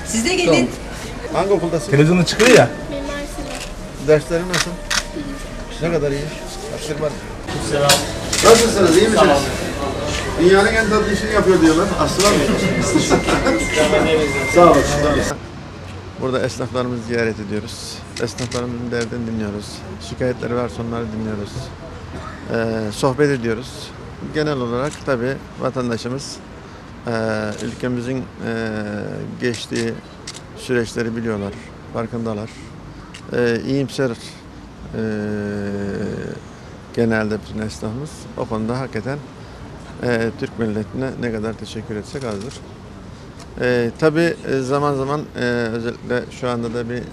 Siz de gelin. Hangi okuldasın? Televizyonda çıkıyor ya. Mimar Sinan. Derslerin nasıl? Ne kadar iyi? Derslerim var. Nasılsınız? İyi misiniz? Dünyanın en tatlı işini yapıyor diyorlar. Aslı var mı? Sağ olun. Burada esnaflarımızı ziyaret ediyoruz. Esnaflarımızın derdini dinliyoruz. Şikayetleri varsa onları dinliyoruz. Sohbet ediyoruz. Genel olarak tabii vatandaşımız ülkemizin geçtiği süreçleri biliyorlar, farkındalar. İyimser genelde bütün esnafımız. O konuda hakikaten Türk milletine ne kadar teşekkür etsek azdır. Tabii zaman zaman özellikle şu anda da bir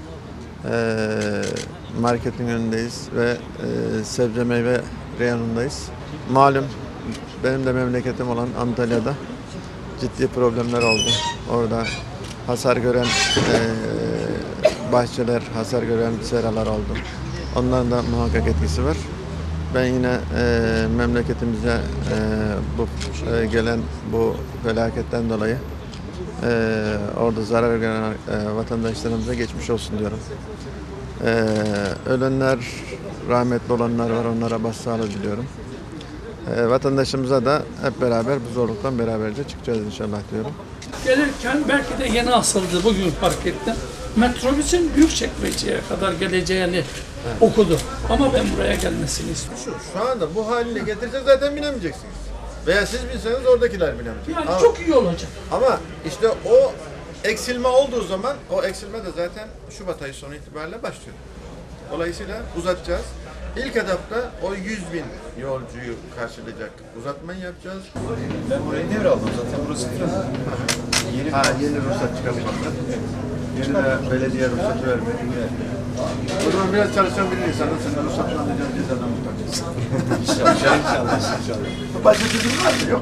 marketin önündeyiz ve sebze meyve reyonundayız. Malum benim de memleketim olan Antalya'da ciddi problemler oldu. Orada hasar gören bahçeler, hasar gören seralar oldu. Onların da muhakkak etkisi var. Ben yine memleketimize bu gelen bu felaketten dolayı orada zarar gören vatandaşlarımıza geçmiş olsun diyorum. Ölenler, rahmetli olanlar var, onlara başsağlığı diliyorum. Vatandaşımıza da hep beraber bu zorluktan beraberce çıkacağız inşallah diyorum. Gelirken belki de yeni asıldı bugün fark ettim. Metrobüsün Büyükçekmece'ye kadar geleceğini okudu. Ama ben buraya gelmesini istiyorum. Şu anda bu haline getirsek zaten binemeyeceksiniz. Veya siz binseniz oradakiler binemeyecek. Yani çok iyi olacak. Ama işte o eksilme olduğu zaman, o eksilme de zaten Şubat ayı sonu itibariyle başlıyor. Dolayısıyla uzatacağız. İlk etapta o 100.000 yolcuyu karşılayacak uzatmayı yapacağız. Ben orayı devraldım zaten, burası trafik. Yeni ruhsat çıkarmışlar. Yeni de belediye ruhsatı vermiyor. O zaman biraz çalışan bir insanın senin ruhsatını alacağın cezadan kurtaracaksın. İnşallah. Başka çözüm var mı? Yok.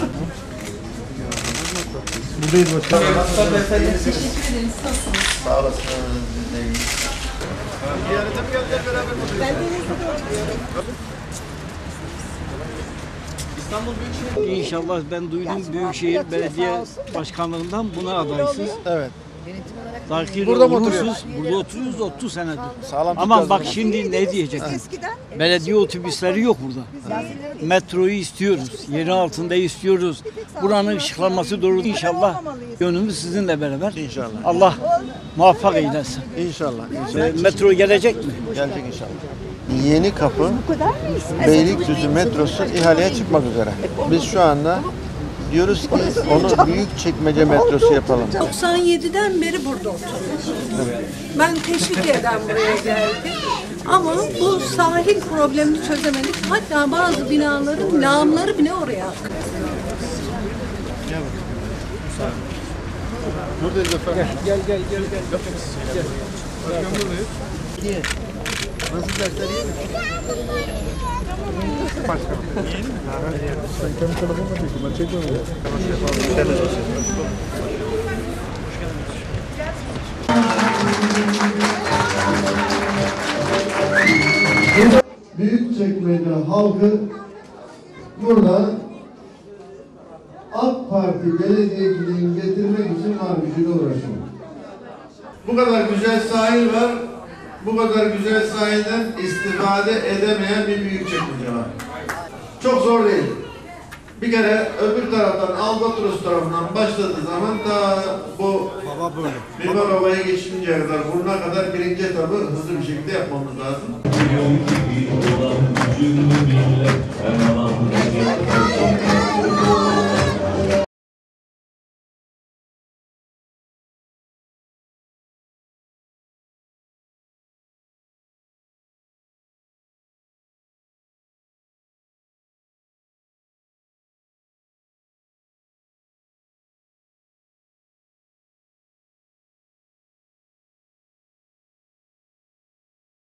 Buradayız başkanım. Teşekkür ederiz. Nasılsınız? Sağ olasın. Ziyarete mi geleceğiz beraber mi? Ben İnşallah ben duydum Büyükşehir Belediye Başkanlığından buna adaysınız. Evet. Zakir Burada mı olursunuz, burada oturuyoruz 30 senedir. Sağlam Ama bak şimdi ne diyecektim. Belediye otobüsleri yok burada. Metroyu istiyoruz, yerin altında istiyoruz. Buranın ışıklanması doğru. İnşallah gönlümüz sizinle beraber. İnşallah. Allah muvaffak eylesin. İnşallah. Metro gelecek mi? Gelecek inşallah. Yeni Kapı Beylikdüzü metrosu ihaleye çıkmak üzere. Biz şu anda diyoruz ki onu Büyükçekmece metrosu yapalım. 97'den beri burada oturuyorum. Ben Teşvikiye'den buraya geldim. Ama bu sahil problemini çözemedik. Hatta bazı binaların lağımları bile oraya akıyor. Buradayız efendim. Gel. Başkan buradayız. Nasıl dersler iyi mi? Başkan. İyi mi? Sen kendi telefonla çekin, ben çekmiyorum. Büyükçekmece halkı burada AK Parti belediyeciliğini getirmek için var gücüyle uğraşıyor. Bu kadar güzel sahil var, bu kadar güzel sahilden istifade edemeyen bir Büyükçekmece var. Çok zor değil. Bir kere öbür taraftan Albatros tarafından başladığı zaman ta bu Mimar Ova'ya geçinceye kadar burnuna kadar birinci etabı hızlı bir şekilde yapmamız lazım.